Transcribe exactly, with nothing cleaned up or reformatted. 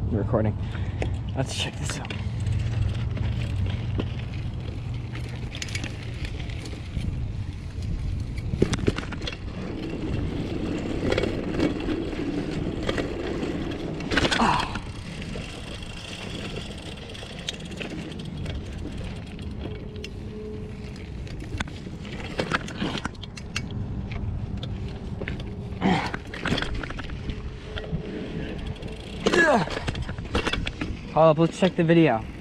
I'm recording. Let's check this out. Hold up, let's check the video.